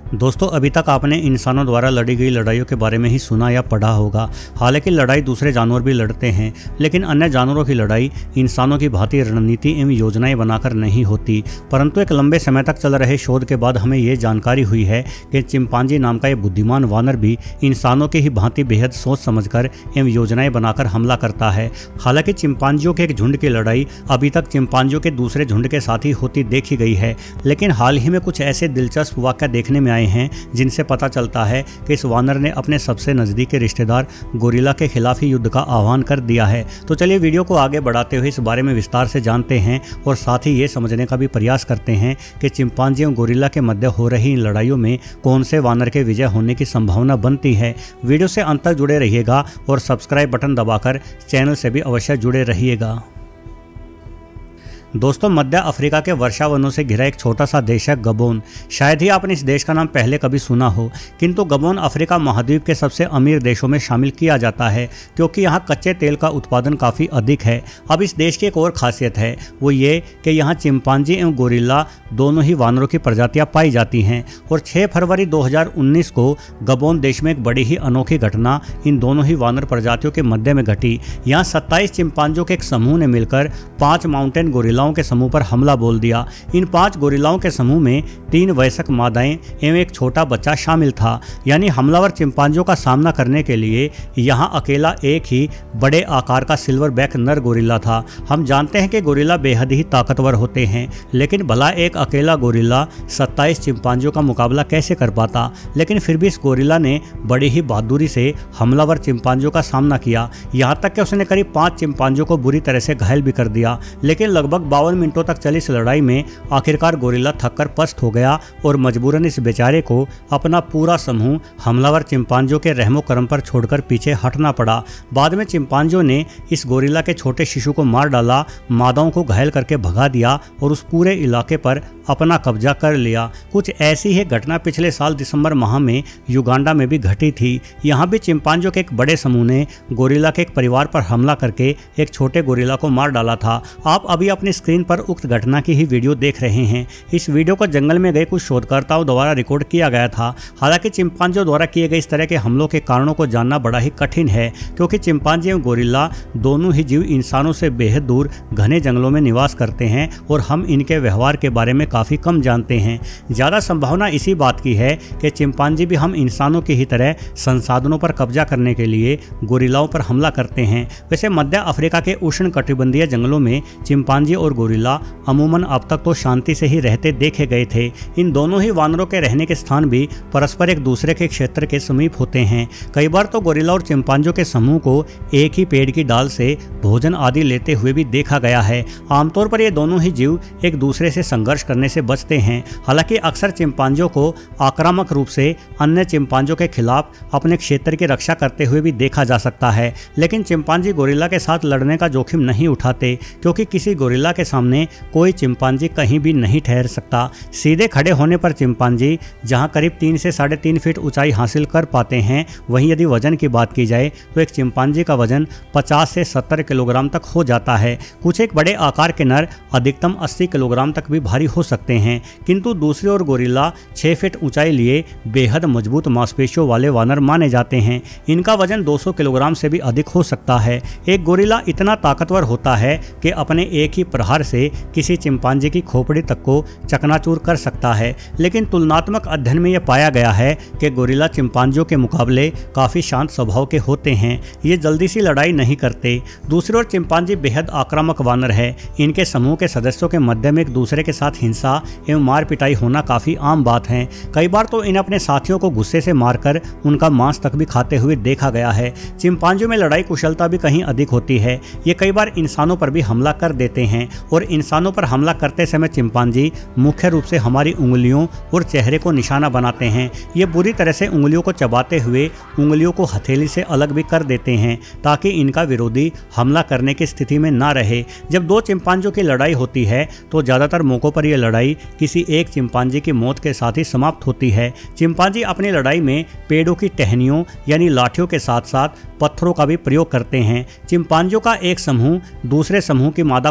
दोस्तों, अभी तक आपने इंसानों द्वारा लड़ी गई लड़ाइयों के बारे में ही सुना या पढ़ा होगा। हालांकि लड़ाई दूसरे जानवर भी लड़ते हैं, लेकिन अन्य जानवरों की लड़ाई इंसानों की भांति रणनीति एवं योजनाएं बनाकर नहीं होती। परंतु एक लंबे समय तक चल रहे शोध के बाद हमें ये जानकारी हुई है कि चिंपांजी नाम का ये बुद्धिमान वानर भी इंसानों की ही भांति बेहद सोच समझकर एवं योजनाएं बनाकर हमला करता है। हालांकि चिंपांजियों के एक झुंड की लड़ाई अभी तक चिंपांजियों के दूसरे झुंड के साथ ही होती देखी गई है, लेकिन हाल ही में कुछ ऐसे दिलचस्प वाक़या देखने में हैं जिनसे पता चलता है कि इस वानर ने अपने सबसे नज़दीकी रिश्तेदार गोरिल्ला के खिलाफ ही युद्ध का आह्वान कर दिया है। तो चलिए वीडियो को आगे बढ़ाते हुए इस बारे में विस्तार से जानते हैं और साथ ही ये समझने का भी प्रयास करते हैं कि चिंपांजी और गोरिल्ला के मध्य हो रही इन लड़ाइयों में कौन से वानर के विजय होने की संभावना बनती है। वीडियो से अंत तक जुड़े रहिएगा और सब्सक्राइब बटन दबाकर चैनल से भी अवश्य जुड़े रहिएगा। दोस्तों, मध्य अफ्रीका के वर्षावनों से घिरा एक छोटा सा देश है गबोन। शायद ही आपने इस देश का नाम पहले कभी सुना हो, किंतु गबोन अफ्रीका महाद्वीप के सबसे अमीर देशों में शामिल किया जाता है क्योंकि यहाँ कच्चे तेल का उत्पादन काफ़ी अधिक है। अब इस देश की एक और खासियत है, वो ये कि यहाँ चिंपांजी एवं गोरिल्ला दोनों ही वानरों की प्रजातियाँ पाई जाती हैं। और 6 फरवरी 2019 को गबोन देश में एक बड़ी ही अनोखी घटना इन दोनों ही वानर प्रजातियों के मध्य में घटी। यहाँ 27 चिंपांजियों के एक समूह ने मिलकर 5 माउंटेन गोरिल्ला के समूह पर हमला बोल दिया। इन 5 गोरिल्लाओं के समूह में 3 वयस्क मादाएं एवं एक छोटा बच्चा शामिल था। यानी हमलावर चिंपांजियों का सामना करने के लिए यहां अकेला एक ही बड़े आकार का सिल्वर बैक नर गोरिल्ला था। हम जानते हैं कि गोरिल्ला बेहद ही ताकतवर होते हैं, लेकिन भला एक अकेला गोरिल्ला 27 चिंपांजियों का मुकाबला कैसे कर पाता। लेकिन फिर भी इस गोरिल्ला ने बड़ी ही बहादुरी से हमलावर चिंपांजियों का सामना किया। यहाँ तक कि उसने करीब 5 चिंपांजियों को बुरी तरह से घायल भी कर दिया। लेकिन लगभग 52 मिनटों तक चली इस लड़ाई में आखिरकार गोरिल्ला थककर पस्त हो गया और मजबूरन इस बेचारे को अपना पूरा समूह हमलावर चिंपांजियों के रहमो करम पर छोड़कर पीछे हटना पड़ा। बाद में चिंपांजियों ने इस गोरिल्ला के छोटे शिशु को मार डाला, मादाओं को घायल करके भगा दिया और उस पूरे इलाके पर अपना कब्जा कर लिया। कुछ ऐसी ही घटना पिछले साल दिसंबर माह में युगांडा में भी घटी थी। यहाँ भी चिंपांजियों के एक बड़े समूह ने गोरिल्ला के एक परिवार पर हमला करके एक छोटे गोरिल्ला को मार डाला था। आप अभी अपनी स्क्रीन पर उक्त घटना की ही वीडियो देख रहे हैं। इस वीडियो को जंगल में गए कुछ शोधकर्ताओं द्वारा रिकॉर्ड किया गया था। हालांकि चिंपांजियों द्वारा किए गए इस तरह के हमलों के कारणों को जानना बड़ा ही कठिन है, क्योंकि चिंपांजी एवं गोरिल्ला दोनों ही जीव इंसानों से बेहद दूर घने जंगलों में निवास करते हैं और हम इनके व्यवहार के बारे में काफ़ी कम जानते हैं। ज़्यादा संभावना इसी बात की है कि चिंपांजी भी हम इंसानों की ही तरह संसाधनों पर कब्जा करने के लिए गोरिल्लाओं पर हमला करते हैं। वैसे मध्य अफ्रीका के उष्णकटिबंधीय जंगलों में चिंपांजी और गोरिल्ला अमूमन अब तक तो शांति से ही रहते देखे गए थे। इन दोनों ही वानरों के रहने के स्थान भी परस्पर एक दूसरे के क्षेत्र के समीप होते हैं। कई बार तो गोरिल्ला और चिंपांजियों के समूह को एक ही पेड़ की डाल से भोजन आदि लेते हुए भी देखा गया है। आमतौर पर ये दोनों ही जीव एक दूसरे से संघर्ष करने से बचते हैं। हालांकि अक्सर चिंपांजियों को आक्रामक रूप से अन्य चिंपांजियों के खिलाफ अपने क्षेत्र की रक्षा करते हुए भी देखा जा सकता है। लेकिन चिंपांजी गोरिल्ला के साथ लड़ने का जोखिम नहीं उठाते, क्योंकि किसी गोरिल्ला के सामने कोई चिंपांजी कहीं भी नहीं ठहर सकता। सीधे खड़े होने पर चिंपांजी जहां करीब 3 से 3.5 फीट ऊंचाई हासिल कर पाते हैं, वहीं यदि वजन की बात की जाए तो एक चिंपांजी का वजन 50 से 70 किलोग्राम तक हो जाता है। कुछ एक बड़े आकार के नर अधिकतम 80 किलोग्राम तक भी भारी हो सकते हैं, किंतु दूसरी ओर गोरिल्ला 6 फीट ऊंचाई लिए बेहद मजबूत मांसपेशियों वाले वानर माने जाते हैं। इनका वजन 200 किलोग्राम से भी अधिक हो सकता है। एक गोरिल्ला इतना ताकतवर होता है कि अपने एक ही प्रहार से किसी चिंपांजी की खोपड़ी तक को चकनाचूर कर सकता है। लेकिन तुलनात्मक अध्ययन में यह पाया गया है कि गोरिल्ला चिंपांजियों के मुकाबले काफ़ी शांत स्वभाव के होते हैं। ये जल्दी सी लड़ाई नहीं करते। दूसरी ओर चिंपांजी बेहद आक्रामक वानर है। इनके समूह के सदस्यों के मध्य में एक दूसरे के साथ हिंसा एवं मार पिटाई होना काफ़ी आम बात है। कई बार तो इन अपने साथियों को गुस्से से मारकर उनका मांस तक भी खाते हुए देखा गया है। चिंपांजियों में लड़ाई कुशलता भी कहीं अधिक होती है। ये कई बार इंसानों पर भी हमला कर देते हैं और इंसानों पर हमला करते समय चिंपांजी मुख्य रूप से हमारी उंगलियों और चेहरे को निशाना बनाते हैं। ये बुरी तरह से उंगलियों को चबाते हुए उंगलियों को हथेली से अलग भी कर देते हैं, ताकि इनका विरोधी हमला करने की स्थिति में ना रहे। जब 2 चिंपांजियों की लड़ाई होती है तो ज़्यादातर मौक़ों पर यह लड़ाई किसी एक चिंपांजी की मौत के साथ ही समाप्त होती है। चिंपांजी अपनी लड़ाई में पेड़ों की टहनियों यानी लाठियों के साथ साथ पत्थरों का भी प्रयोग करते हैं। चिंपांजियों का एक समूह दूसरे समूह की मादा को पाने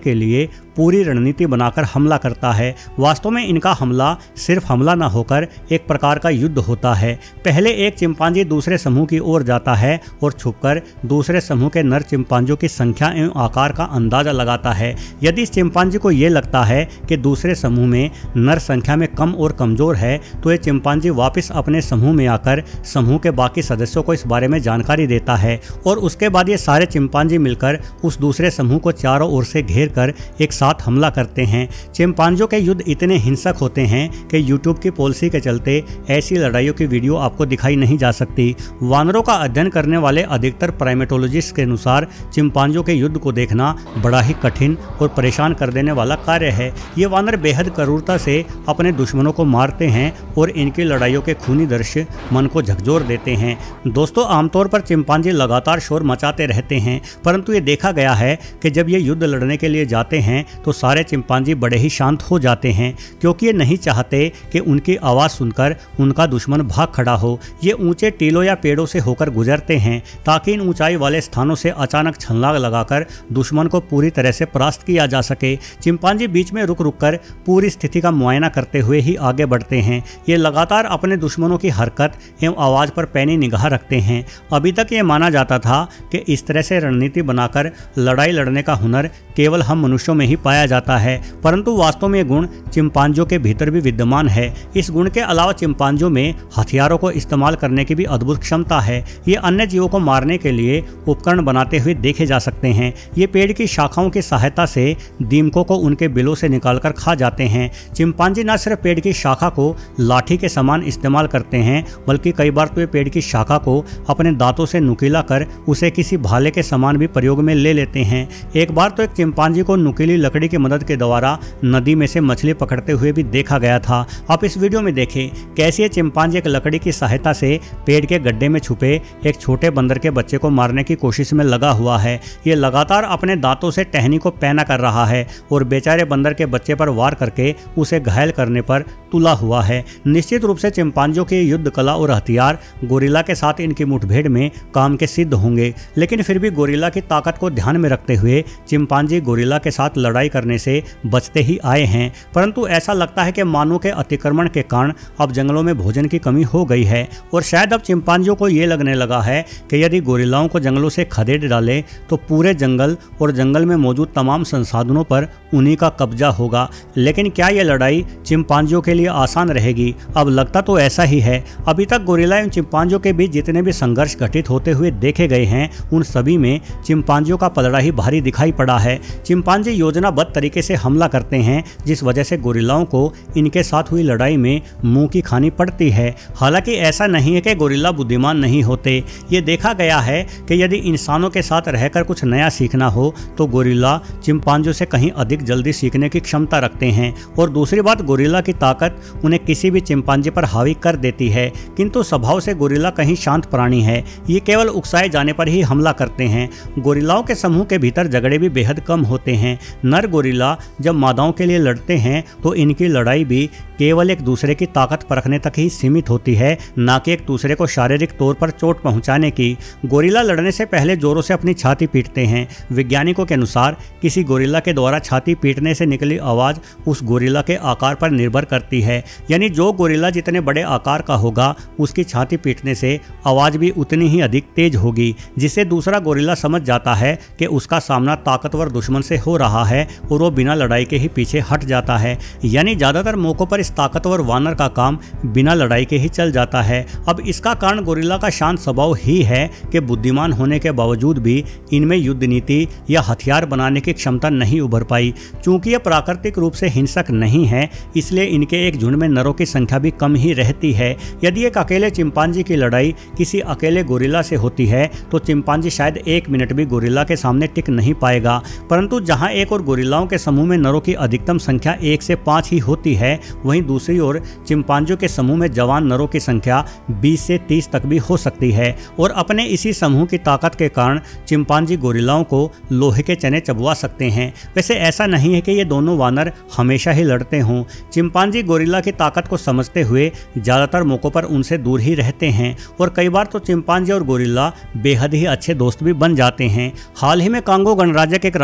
के लिए पूरी रणनीति बनाकर हमला करता है। वास्तव में इनका हमला सिर्फ हमला न होकर एक प्रकार का युद्ध होता है। पहले एक चिंपांजी दूसरे समूह की ओर जाता है और छुपकर दूसरे समूह के नर चिंपांजियों की संख्या एवं आकार का अंदाजा लगाता है। यदि इस चिंपांजी को ये लगता है कि दूसरे समूह में नर संख्या में कम और कमजोर है तो ये चिंपांजी वापस अपने समूह में आकर समूह के बाकी सदस्यों को इस बारे में जानकारी देता है और उसके बाद ये सारे चिंपांजी मिलकर उस दूसरे समूह को चारों ओर से घेर कर एक साथ हमला करते हैं। चिंपांजियों के युद्ध इतने हिंसक होते हैं कि यूट्यूब की पॉलिसी के चलते ऐसी लड़ाइयों की वीडियो आपको दिखाई नहीं जा सकती। वानरों का अध्ययन करने वाले अधिकतर प्राइमेटोलॉजिस्ट के अनुसार चिंपांजियों के युद्ध को देखना बड़ा ही कठिन और परेशान कर देने वाला कार्य है। ये वानर बेहद क्रूरता से अपने दुश्मनों को मारते हैं और इनकी लड़ाइयों के खूनी दृश्य मन को झकझोर देते हैं। दोस्तों, आमतौर पर चिंपांजी लगातार शोर मचाते रहते हैं, परंतु ये देखा गया है कि जब ये युद्ध लड़ने के लिए जाते हैं तो सारे चिंपांजी बड़े ही शांत हो जाते हैं, क्योंकि ये नहीं चाहते कि उनकी आवाज़ सुनकर उनका दुश्मन भाग खड़ा हो। ये ऊंचे टीलों या पेड़ों से होकर गुजरते हैं ताकि इन ऊंचाई वाले स्थानों से अचानक छलांग लगाकर दुश्मन को पूरी तरह से परास्त किया जा सके। चिंपांजी बीच में रुक रुक कर पूरी स्थिति का मुआयना करते हुए ही आगे बढ़ते हैं। ये लगातार अपने दुश्मनों की हरकत एवं आवाज़ पर पैनी निगाह रखते हैं। अभी तक ये माना जाता था कि इस तरह से रणनीति बनाकर लड़ाई लड़ने का हुनर केवल हम मनुष्यों में ही पाया जाता है, परंतु वास्तव में ये गुण चिंपांजियों के भीतर भी विद्यमान है। इस गुण के अलावा चिंपांजियों में हथियारों को इस्तेमाल करने की भी अद्भुत क्षमता है। ये अन्य जीवों को मारने के लिए उपकरण बनाते हुए देखे जा सकते हैं। ये पेड़ की शाखाओं की सहायता से दीमकों को उनके बिलों से निकालकर खा जाते हैं। चिंपांजी न सिर्फ पेड़ की शाखा को लाठी के समान इस्तेमाल करते हैं, बल्कि कई बार तो ये पेड़ की शाखा को अपने दांतों से नुकीला कर उसे किसी भाले के समान भी प्रयोग में ले लेते हैं। एक बार तो एक चिंपांजी को नुकीली लकड़ी की मदद के द्वारा नदी में से मछली पकड़ते हुए भी देखा गया था। आप इस वीडियो में देखें कैसे चिंपांजी एक लकड़ी की सहायता से पेड़ के गड्ढे में छुपे एक छोटे बंदर के बच्चे को मारने की कोशिश में लगा हुआ है। ये लगातार अपने दांतों से टहनी को पैना कर रहा है और बेचारे बंदर के बच्चे पर वार करके उसे घायल करने पर तुला हुआ है। निश्चित रूप से चिंपांजियों की युद्ध कला और हथियार गोरिल्ला के साथ इनकी मुठभेड़ में काम के सिद्ध होंगे, लेकिन फिर भी गोरिल्ला की ताकत को ध्यान में रखते हुए चिंपांजी गोरिल्ला के साथ लड़ाई करने से बचते ही आए हैं। परंतु ऐसा लगता है कि मानव के अतिक्रमण के कारण अब जंगलों में भोजन की कमी हो गई है और शायद अब चिंपांजियों को ये लगने लगा है कि यदि गोरिल्लाओं को जंगलों से खदेड़ डाले तो पूरे जंगल और जंगल में मौजूद तमाम संसाधनों पर उन्हीं का कब्जा होगा। लेकिन क्या यह लड़ाई चिंपांजियों के लिए आसान रहेगी? अब लगता तो ऐसा ही है। अभी तक गोरिल्ला एवं चिंपांजियों के बीच जितने भी संघर्ष घटित होते हुए देखे गए हैं, उन सभी में चिंपांजियों का पलड़ा ही भारी दिखाई पड़ा है। चिंपांजी योजनाबद्ध तरीके से हमला करते हैं, जिस वजह से गोरिल्लाओं को इनके साथ हुई लड़ाई में मुंह की खानी पड़ती है। हालांकि ऐसा नहीं है कि गोरिल्ला बुद्धिमान नहीं होते। ये देखा गया है कि यदि इंसानों के साथ रहकर कुछ नया सीखना हो तो गोरिल्ला चिंपांजियों से कहीं अधिक जल्दी सीखने की क्षमता रखते हैं। और दूसरी बात, गोरिल्ला की ताकत उन्हें किसी भी चिंपांजी पर हावी कर देती है, किंतु स्वभाव से गोरिल्ला कहीं शांत प्राणी है। ये केवल उकसाए जाने पर ही हमला करते हैं। गोरिल्लाओं के समूह के भीतर झगड़े भी बेहद कम होते हैं। नर गोरिल्ला जब मादाओं के लिए लड़ते हैं तो इनकी लड़ाई भी केवल एक दूसरे की ताकत परखने तक ही सीमित होती है, न कि एक दूसरे को शारीरिक तौर पर चोट पहुंचाने की। गोरिल्ला लड़ने से पहले जोरों से अपनी छाती पीटते हैं। वैज्ञानिकों के अनुसार किसी गोरिल्ला के द्वारा छाती पीटने से निकली आवाज़ उस गोरिल्ला के आकार पर निर्भर करती है। यानी जो गोरिल्ला जितने बड़े आकार का होगा, उसकी छाती पीटने से आवाज़ भी उतनी ही अधिक तेज होगी, जिससे दूसरा गोरिल्ला समझ जाता है कि उसका सामना ताकतवर दुश्मन से हो रहा है और वो बिना लड़ाई के ही पीछे हट जाता है। यानी ज़्यादातर मौक़ों पर इस ताकतवर वानर का काम बिना लड़ाई के ही चल जाता है। अब इसका कारण गोरिल्ला का शांत स्वभाव ही है कि बुद्धिमान होने के बावजूद भी इनमें युद्ध नीति या हथियार बनाने की क्षमता नहीं उभर पाई। चूंकि ये प्राकृतिक रूप से हिंसक नहीं है, इसलिए इनके एक झुंड में नरों की संख्या भी कम ही रहती है। यदि एक अकेले चिंपांजी की लड़ाई किसी अकेले गोरिल्ला से होती है तो चिंपांजी शायद 1 मिनट भी गोरिल्ला के सामने टिक नहीं पाएगा। परंतु जहां एक और गोरिल्लाओं के समूह में नरों की अधिकतम संख्या 1 से 5 ही होती है, वहीं दूसरी ओर चिंपांजियों के समूह में जवान नरों की संख्या 20 से 30 तक भी हो सकती है। और अपने इसी समूह की ताकत के कारण चिंपांजी गोरिल्लाओं को लोहे के चने चबवा सकते हैं। वैसे ऐसा नहीं है कि ये दोनों वानर हमेशा ही लड़ते हों। चिंपांजी गोरिल्ला की ताकत को समझते हुए ज़्यादातर मौक़ों पर उनसे दूर ही रहते हैं और कई बार तो चिंपांजी और गोरिल्ला बेहद ही अच्छे दोस्त भी बन जाते हैं। हाल ही में कांगो गणराज्य के एक राष्ट्रीय उद्यान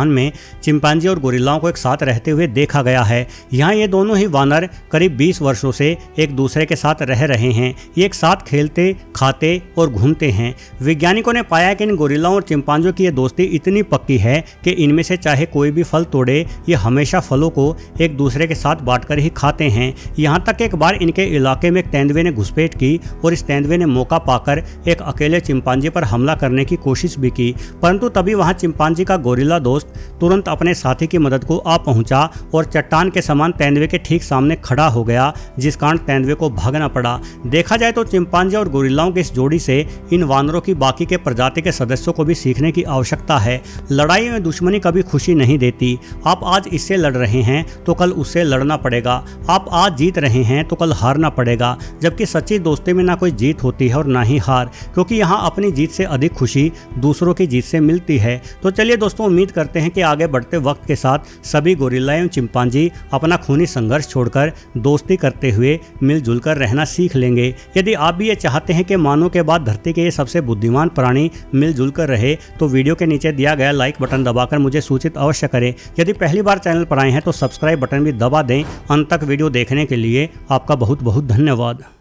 स्थान में चिंपांजी और गोरिल्लाओं को एक साथ रहते हुए देखा गया है। यहाँ ये दोनों ही वानर करीब 20 वर्षों से एक दूसरे के साथ रह रहे हैं। ये एक साथ खेलते, खाते और घूमते हैं। वैज्ञानिकों ने पाया कि इन गोरिल्लाओं और चिंपांजियों की ये दोस्ती इतनी पक्की है कि इनमें से चाहे कोई भी फल तोड़े, ये हमेशा फलों को एक दूसरे के साथ बांटकर ही खाते हैं। यहाँ तक एक बार इनके इलाके में एक तेंदुए ने घुसपैठ की और इस तेंदुए ने मौका पाकर एक अकेले चिंपांजी पर हमला करने की कोशिश भी की, परंतु तभी वहां चिंपांजी का गोरिल्ला दोस्त तुरंत अपने साथी की मदद को आ पहुंचा और चट्टान के समान तेंदुए के ठीक सामने खड़ा हो गया, जिस कारण तेंदुए को भागना पड़ा। देखा जाए तो चिंपांजी और गोरिल्लाओं की इस जोड़ी से इन वानरों की बाकी के प्रजाति के सदस्यों को भी सीखने की आवश्यकता है। लड़ाई में दुश्मनी कभी खुशी नहीं देती। आप आज इससे लड़ रहे हैं तो कल उससे लड़ना पड़ेगा। आप आज जीत रहे हैं तो कल हारना पड़ेगा। जबकि सच्ची दोस्ती में ना कोई जीत होती है और ना ही हार, क्योंकि यहाँ अपनी जीत से अधिक खुशी दूसरों की जीत से मिलती है। तो चलिए दोस्तों, उम्मीद करते हैं कि आगे बढ़ते वक्त के साथ सभी गोरिल्ला एवं चिंपांजी अपना खूनी संघर्ष छोड़कर दोस्ती करते हुए मिलजुल कर रहना सीख लेंगे। यदि आप भी ये चाहते हैं कि मानव के बाद धरती के ये सबसे बुद्धिमान प्राणी मिलजुल कर रहे, तो वीडियो के नीचे दिया गया लाइक बटन दबाकर मुझे सूचित अवश्य करें। यदि पहली बार चैनल पर आए हैं तो सब्सक्राइब बटन भी दबा दें। अंत तक वीडियो देखने के लिए आपका बहुत बहुत धन्यवाद।